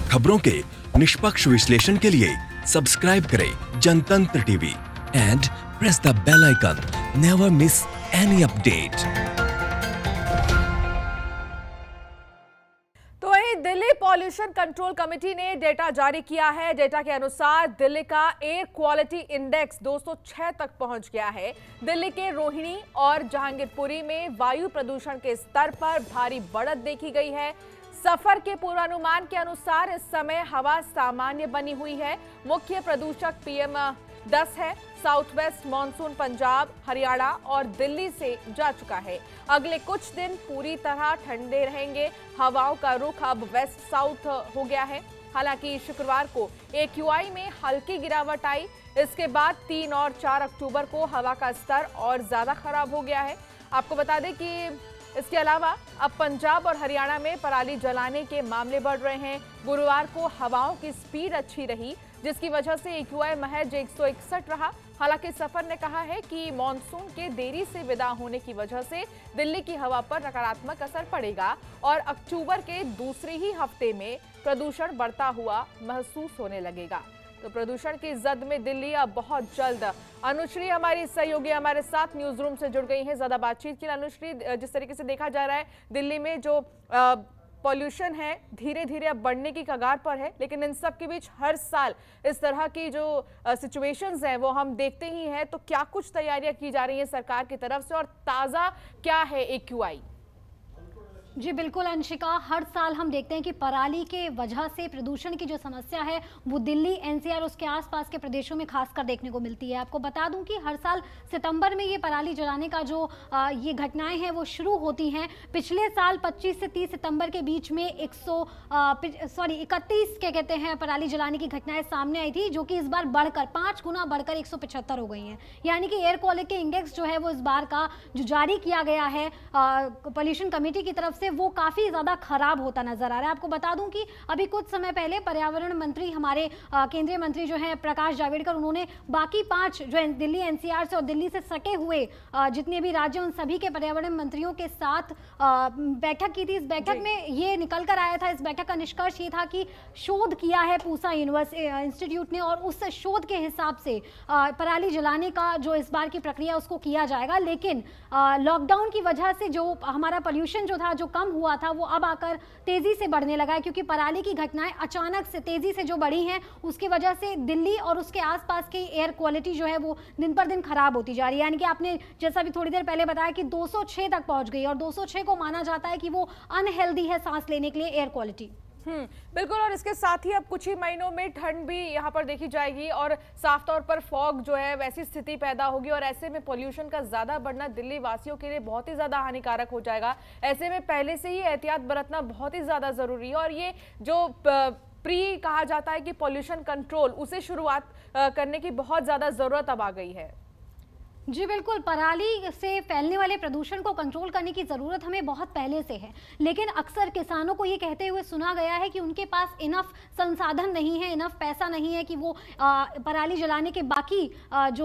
खबरों के निष्पक्ष विश्लेषण के लिए सब्सक्राइब करें Jantantra TV and press the bell icon. Never miss any update. Delhi pollution control committee ने डेटा जारी किया है। डेटा के अनुसार दिल्ली का एयर क्वालिटी इंडेक्स 206 तक पहुंच गया है। दिल्ली के रोहिणी और जहांगीरपुरी में वायु प्रदूषण के स्तर पर भारी बढ़त देखी गई है। सफर के पूर्वानुमान के अनुसार इस समय हवा सामान्य बनी हुई है। मुख्य प्रदूषक PM10 है। South west monsoon Punjab, Haryana और दिल्ली से जा चुका है। अगले कुछ दिन पूरी तरह ठंडे रहेंगे। हवाओं का रुख अब वेस्ट साउथ हो गया है। हालांकि शुक्रवार को AQI में हल्की गिरावट आई। इसके बाद 3 और 4 अक्टूबर को हवा का स्तर और ज्यादा खराब हो गया है। आपको बता दें कि इसके अलावा अब पंजाब और हरियाणा में पराली जलाने के मामले बढ़ रहे हैं। गुरुवार को हवाओं की स्पीड अच्छी रही, जिसकी वजह से AQI महज 161 रहा। हालांकि सफर ने कहा है कि मॉनसून के देरी से विदा होने की वजह से दिल्ली की हवा पर नकारात्मक असर पड़ेगा और अक्टूबर के दूसरे ही हफ्ते में प्रदूषण बढ़ता हुआ महसूस होने लगेगा। तो प्रदूषण की जद में दिल्ली अब बहुत जल्द। अनुश्री हमारी सहयोगी हमारे साथ न्यूज रूम से जुड़ गई हैं ज्यादा बातचीत के लिए। अनुश्री, जिस तरीके से देखा जा रहा है दिल्ली में जो पॉल्यूशन है धीरे धीरे अब बढ़ने की कगार पर है, लेकिन इन सब के बीच हर साल इस तरह की जो सिचुएशंस हैं वो हम देखते ही हैं। तो क्या कुछ तैयारियां की जा रही हैं सरकार की तरफ से और ताज़ा क्या है AQI? जी बिल्कुल अंशिका, हर साल हम देखते हैं कि पराली के वजह से प्रदूषण की जो समस्या है वो दिल्ली, NCR उसके आसपास के प्रदेशों में खासकर देखने को मिलती है। आपको बता दूं कि हर साल सितंबर में ये पराली जलाने का जो ये घटनाएं हैं वो शुरू होती हैं। पिछले साल 25 से 30 सितंबर के बीच में 31 क्या कहते हैं पराली जलाने की घटनाएं सामने आई थी, जो कि इस बार बढ़कर 5 गुना बढ़कर 175 हो गई हैं। यानी कि एयर क्वालिटी इंडेक्स जो है वो इस बार का जो जारी किया गया है पॉल्यूशन कमेटी की तरफ से वो काफी ज्यादा खराब होता नजर आ रहा है। आपको बता दूं कि अभी कुछ समय पहले पर्यावरण मंत्री हमारे केंद्रीय मंत्री जो हैं प्रकाश जावड़ेकर, उन्होंने बाकी 5 जो दिल्ली NCR से और दिल्ली से सटे हुए जितने भी राज्य उन सभी के पर्यावरण मंत्रियों के साथ बैठक की थी। इस बैठक में ये निकल कर आया था, इस बैठक का निष्कर्ष ये था कि शोध किया है पूसा इंस्टीट्यूट ने और उस शोध के हिसाब से पराली जलाने का जो इस बार की प्रक्रिया उसको किया जाएगा। लेकिन लॉकडाउन की वजह से जो हमारा पॉल्यूशन जो था, जो कम हुआ था, वो अब आकर तेजी से बढ़ने लगा है, क्योंकि पराली की घटनाएं अचानक से तेजी से जो बढ़ी हैं उसकी वजह से दिल्ली और उसके आसपास की एयर क्वालिटी जो है वो दिन पर दिन खराब होती जा रही है। यानी कि आपने जैसा भी थोड़ी देर पहले बताया कि 206 तक पहुंच गई और 206 को माना जाता है कि वो अनहेल्दी है सांस लेने के लिए एयर क्वालिटी। बिल्कुल। और इसके साथ ही अब कुछ ही महीनों में ठंड भी यहाँ पर देखी जाएगी और साफ तौर पर फॉग जो है वैसी स्थिति पैदा होगी और ऐसे में पोल्यूशन का ज्यादा बढ़ना दिल्ली वासियों के लिए बहुत ही ज्यादा हानिकारक हो जाएगा। ऐसे में पहले से ही एहतियात बरतना बहुत ही ज्यादा जरूरी है और ये जो प्री कहा जाता है कि पोल्यूशन कंट्रोल, उसे शुरुआत करने की बहुत ज्यादा जरूरत अब आ गई है। जी बिल्कुल, पराली से फैलने वाले प्रदूषण को कंट्रोल करने की ज़रूरत हमें बहुत पहले से है, लेकिन अक्सर किसानों को ये कहते हुए सुना गया है कि उनके पास इनफ संसाधन नहीं है, इनफ पैसा नहीं है कि वो पराली जलाने के बाकी जो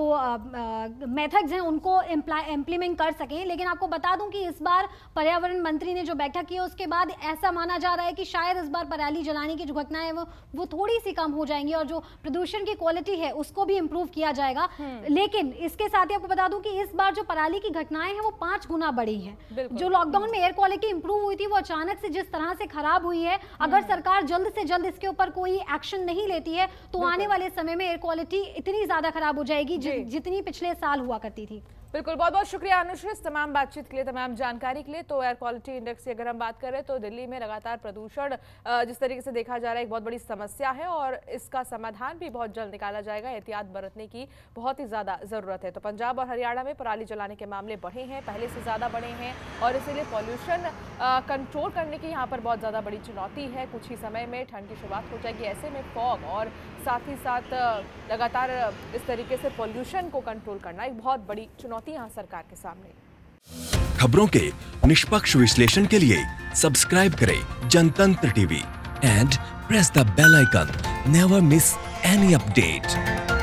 मेथड्स हैं उनको इम्प्लीमेंट कर सकें। लेकिन आपको बता दूं कि इस बार पर्यावरण मंत्री ने जो बैठक की उसके बाद ऐसा माना जा रहा है कि शायद इस बार पराली जलाने की जो घटनाएं वो थोड़ी सी कम हो जाएंगी और जो प्रदूषण की क्वालिटी है उसको भी इम्प्रूव किया जाएगा। लेकिन इसके साथ ही बता दूं कि इस बार जो पराली की घटनाएं हैं वो 5 गुना बढ़ी हैं। जो लॉकडाउन में एयर क्वालिटी इंप्रूव हुई थी वो अचानक से जिस तरह से खराब हुई है, अगर सरकार जल्द से जल्द इसके ऊपर कोई एक्शन नहीं लेती है तो आने वाले समय में एयर क्वालिटी इतनी ज्यादा खराब हो जाएगी जितनी पिछले साल हुआ करती थी। बिल्कुल, बहुत बहुत शुक्रिया अनुश्री इस तमाम बातचीत के लिए, तमाम जानकारी के लिए। तो एयर क्वालिटी इंडेक्स की अगर हम बात करें तो दिल्ली में लगातार प्रदूषण जिस तरीके से देखा जा रहा है एक बहुत बड़ी समस्या है और इसका समाधान भी बहुत जल्द निकाला जाएगा। एहतियात बरतने की बहुत ही ज्यादा जरूरत है। तो पंजाब और हरियाणा में पराली जलाने के मामले बढ़े हैं, पहले से ज्यादा बढ़े हैं और इसीलिए पॉल्यूशन कंट्रोल करने की यहाँ पर बहुत ज्यादा बड़ी चुनौती है। कुछ ही समय में ठंड की शुरुआत हो जाएगी, ऐसे में फॉग और साथ ही साथ लगातार इस तरीके से पॉल्यूशन को कंट्रोल करना एक बहुत बड़ी चुनौती यहाँ सरकार के सामने। खबरों के निष्पक्ष विश्लेषण के लिए सब्सक्राइब करें Jantantra TV and press the bell icon. Never miss any update.